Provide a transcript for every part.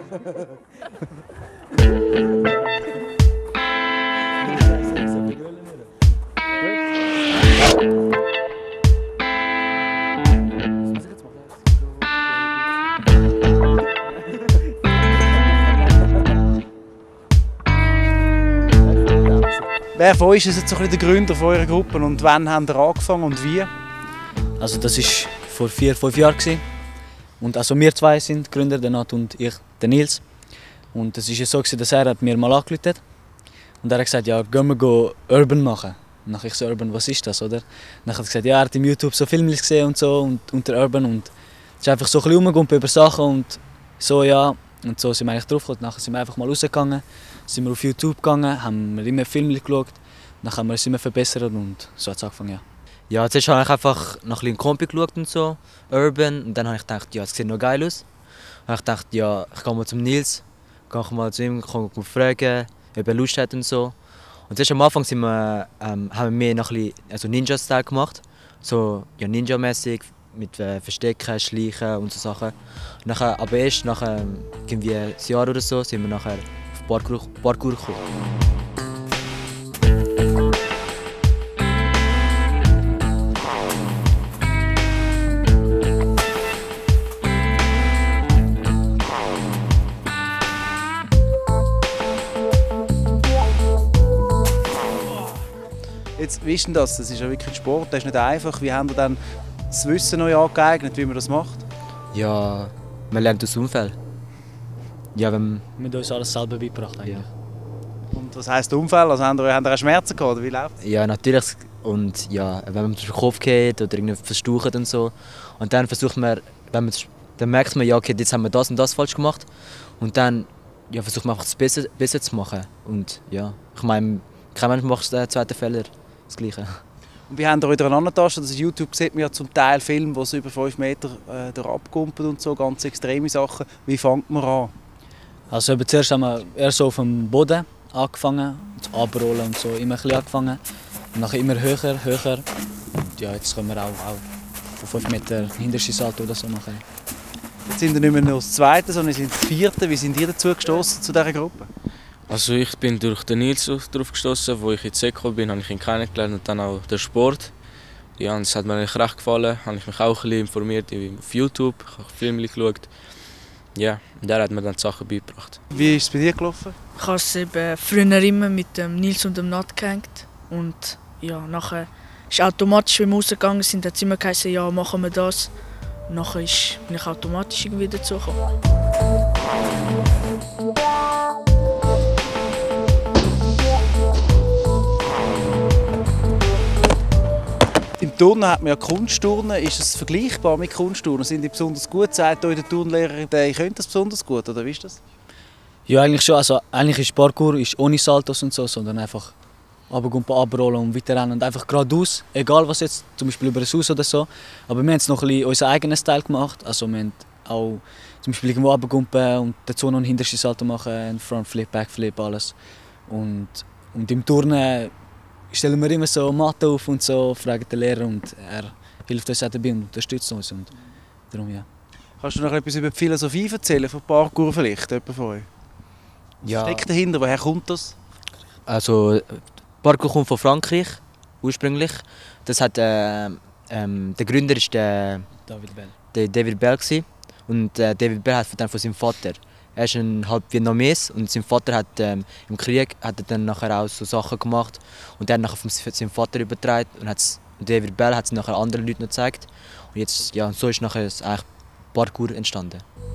Wer von euch ist jetzt so ein bisschen der Gründer von eurer Gruppe und wann habt ihr angefangen und wie? Also das war vor 4-5 Jahren. Und also wir zwei sind die Gründer, der Nat und ich, der Nils. Und es war so, dass er mir mal angerufen hat. Und er hat gesagt, ja, gehen wir Urban machen. Und dann habe ich so, Urban, was ist das, oder? Dann hat er gesagt, ja, er hat im YouTube so Filme gesehen und so, und unter Urban. Und es ist einfach so ein bisschen rumgegangen über Sachen und so, ja. Und so sind wir eigentlich drauf gekommen. Nachher sind wir einfach mal rausgegangen, sind wir auf YouTube gegangen, haben wir immer Filme geschaut. Dann haben wir uns immer verbessert und so hat es angefangen, ja. Ja, zuerst habe ich einfach nach einem Kompi geschaut und so, Urban. Und dann habe ich gedacht, ja, es sieht noch geil aus. Dann habe ich gedacht, ja, ich gehe mal zum Nils, gehe mal zu ihm, kann fragen, ob er Lust hat und so. Und zuerst am Anfang haben wir mehr nach also Ninja-Style gemacht. So ja, Ninja-mäßig, mit Verstecken, Schleichen und so Sachen. Nachher, aber erst nach irgendwie ein Jahr oder so sind wir nachher auf Parkour gekommen. Jetzt, wie ist denn das? Das ist ja wirklich Sport, das ist nicht einfach. Wie habt ihr dann das Wissen neu angeeignet, wie man das macht? Ja, man lernt aus Unfällen. Ja, Wir haben uns alles selber beigebracht eigentlich. Ja. Und was heisst Unfall? Also habt ihr auch Schmerzen gehabt, oder wie läuft es? Ja, natürlich. Und ja, wenn man durch den Kopf geht oder irgendwie verstaucht und so. Und dann versucht man, dann merkt man, ja, okay, jetzt haben wir das und das falsch gemacht. Und dann ja, versucht man einfach das Besser zu machen. Und ja, ich meine, kein Mensch macht den zweiten Fehler. Das Gleiche. Und wie habt ihr euch daran angetastet? Also YouTube sieht man ja zum Teil Filme, die so über 5 Meter abkumpeln und so, ganz extreme Sachen. Wie fängt man an? Also zuerst haben wir eher so auf dem Boden angefangen, zu abrollen und so, immer ein bisschen angefangen. Und nachher immer höher. Und ja, jetzt können wir auch auf 5 Meter hinterste Salto oder so machen. Jetzt sind wir nicht mehr nur das Zweite, sondern wir sind das Vierte. Wie sind ihr dazu gestoßen zu dieser Gruppe? Also ich bin durch den Nils darauf gestoßen, wo ich in Seko bin, habe ich ihn kennengelernt und dann auch der Sport. Ja, und es hat mir eigentlich recht gefallen, habe ich mich auch ein bisschen informiert auf YouTube, ich habe Filme geschaut. Ja, und der hat mir dann die Sachen beigebracht. Wie ist es bei dir gelaufen? Ich habe es eben früher immer mit dem Nils und dem Nat gehängt. Und ja, nachher ist automatisch, wenn wir rausgegangen sind, hat es immer geheißen, ja, machen wir das. Und nachher bin ich automatisch irgendwie dazugekommen. Im Turnen hat man ja Kunstturnen. Ist es vergleichbar mit Kunstturnen? Sind die besonders gut? Sagt euch der Turnlehrer, ich könnte das besonders gut, oder wie ist das? Ja, eigentlich schon. Also, eigentlich ist Parkour ohne Saltos und so, sondern einfach runtergumpen, abrollen und weiterrennen und einfach geradeaus. Egal was jetzt, zum Beispiel über ein Haus oder so. Aber wir haben noch ein bisschen unseren eigenen Style gemacht. Also wir haben auch zum Beispiel irgendwo runtergumpen und dazu noch einen hintersten Salto machen, einen Frontflip, Backflip, alles. Und im Turnen stellen wir immer so Matte auf und so, fragen den Lehrer und er hilft uns auch dabei und unterstützt uns. Und darum, ja. Kannst du noch etwas über die Philosophie erzählen, von Parkour vielleicht, jemand von euch? Ja. Was steckt dahinter? Woher kommt das? Also Parkour kommt von Frankreich ursprünglich. Das hat der Gründer ist der David Bell gewesen. Und David Bell hat dann von seinem Vater. Er ist ein halb Vietnames und sein Vater hat im Krieg hat er dann nachher auch so Sachen gemacht und der hat nachher von seinem Vater übertragen und David Bell hat es nachher anderen Leuten noch gezeigt und jetzt ja so ist nachher eigentlich Parkour entstanden.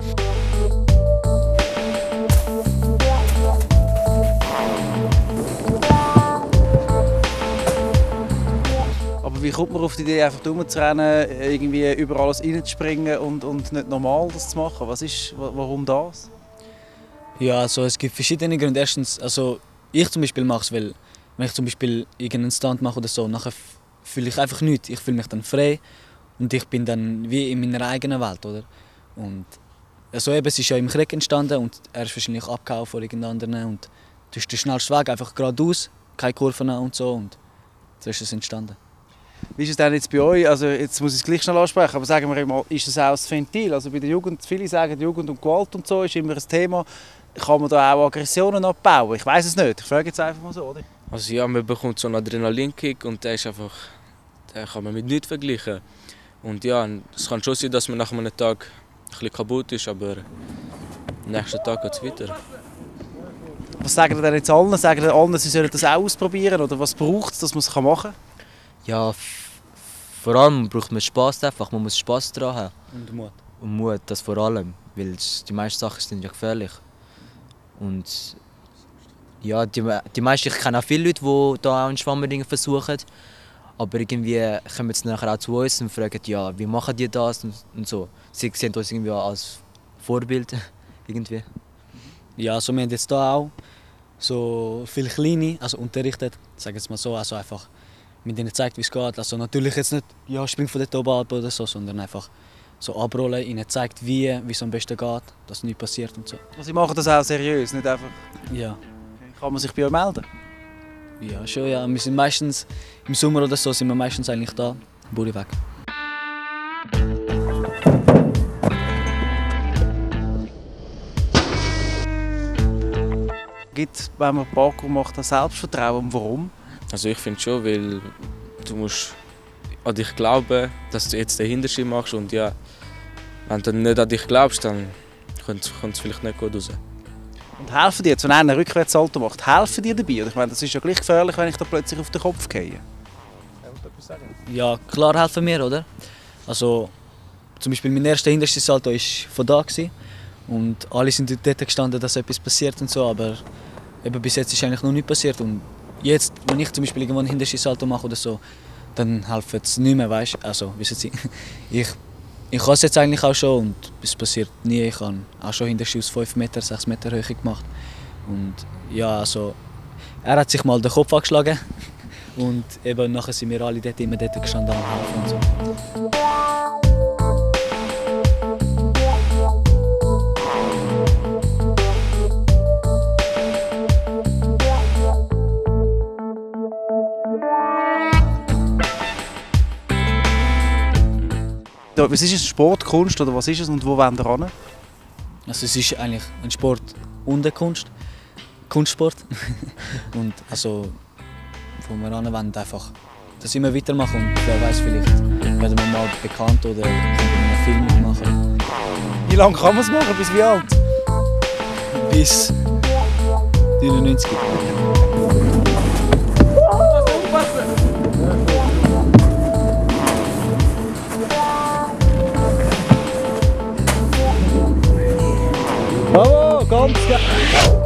Aber wie kommt man auf die Idee, einfach rumzurennen, irgendwie über alles reinzuspringen und nicht normal das zu machen? Warum das? Ja, also es gibt verschiedene Gründe. Erstens, also ich zum Beispiel mache es, weil wenn ich zum Beispiel irgendeinen Stunt mache oder so, nachher fühle ich einfach nichts. Ich fühle mich dann frei und ich bin dann wie in meiner eigenen Welt, oder? Und also eben, es ist ja im Krieg entstanden und er ist wahrscheinlich abgehauen von irgendeinem anderen und das ist der schnellste Weg, einfach geradeaus, keine Kurven und so und so ist es entstanden. Wie ist es denn jetzt bei euch? Also jetzt muss ich es gleich schnell ansprechen, aber sagen wir mal, ist das auch das Ventil? Also bei der Jugend, viele sagen, Jugend und Gewalt und so ist immer ein Thema. Kann man da auch Aggressionen abbauen? Ich weiß es nicht. Ich frage jetzt einfach mal so, oder? Also ja, man bekommt so einen Adrenalinkick und der ist einfach, den kann man mit nichts vergleichen. Und ja, es kann schon sein, dass man nach einem Tag ein bisschen kaputt ist, aber am nächsten Tag geht es weiter. Was sagen ihr denn jetzt allen? Sagen ihr allen, sie sollen das auch ausprobieren? Oder was braucht es, dass man es machen kann? Ja, vor allem braucht man Spass einfach, man muss Spass daran haben. Und Mut. Und Mut, das vor allem, weil die meisten Sachen sind ja gefährlich. Und ja, die meisten, ich kenne auch viele Leute, die da auch ein Schwammerding versuchen, aber irgendwie kommen sie nachher auch zu uns und fragen, ja, wie machen die das und so. Sie sehen uns irgendwie als Vorbild irgendwie. Ja, also wir haben jetzt hier auch so viele Kleine, also unterrichtet, sagen wir mal so, also einfach mit ihnen zeigt, wie es geht. Also natürlich jetzt nicht, ja, spring von der oben ab oder so, sondern einfach so abrollen, ihnen zeigt, wie es am besten geht, dass nichts passiert und so. Also sie machen das auch seriös, nicht einfach... Ja. Kann man sich bei euch melden? Ja, schon, ja. Wir sind meistens, im Sommer oder so, sind wir meistens eigentlich da, Buriweg. Gibt, wenn man Parkour macht, das Selbstvertrauen? Warum? Also ich finde schon, weil du musst an dich glauben, dass du jetzt den Hinterschieb machst und ja, wenn du nicht an dich glaubst, dann kommt es vielleicht nicht gut raus. Und helfen dir, wenn einer einen Rückwärtssalto macht, helfen dir dabei? Oder ich meine, das ist ja gleich gefährlich, wenn ich da plötzlich auf den Kopf gehe. Ja, klar helfen wir, oder? Also, zum Beispiel mein erster Hindernissalto war von da gewesen. Und alle sind dort gestanden, dass etwas passiert und so, aber eben bis jetzt ist eigentlich noch nichts passiert. Und jetzt, wenn ich zum Beispiel irgendwo einen Hindernissalto mache oder so, dann helfen es nicht mehr, weißt? Also, wissen Sie, ich kann es jetzt eigentlich auch schon und es passiert nie. Ich habe auch schon Hindernis aus 5 Meter, 6 Meter Höhe gemacht. Und ja, also, er hat sich mal den Kopf angeschlagen und eben nachher sind wir alle dort immer dort gestanden am Helfen und so. Was ist es, Sport, Kunst oder was ist es und wo wollen wir hin? Also es ist eigentlich ein Sport und eine Kunst. Kunstsport. Und also, wo wir hin wollen, einfach das immer weitermachen und wer weiß, vielleicht werden wir mal bekannt oder können wir einen Film machen. Wie lange kann man es machen, bis wie alt? Bis 99. Bravo, ganz geil!